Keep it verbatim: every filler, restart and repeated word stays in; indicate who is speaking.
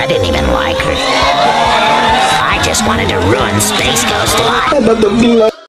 Speaker 1: I didn't even like her. I just wanted to ruin Space Ghost life.